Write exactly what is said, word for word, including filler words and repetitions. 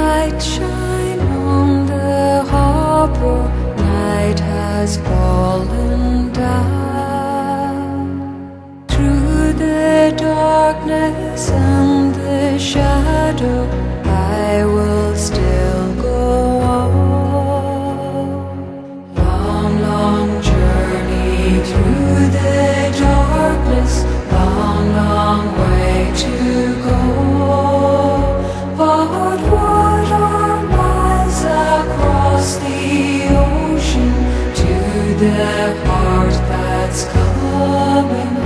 light shine on the harbor, night has fallen down. Through the darkness and the shadow, I will still go on. Long, long journey through the darkness, long, long way to go. But what are miles across the ocean to the heart that's coming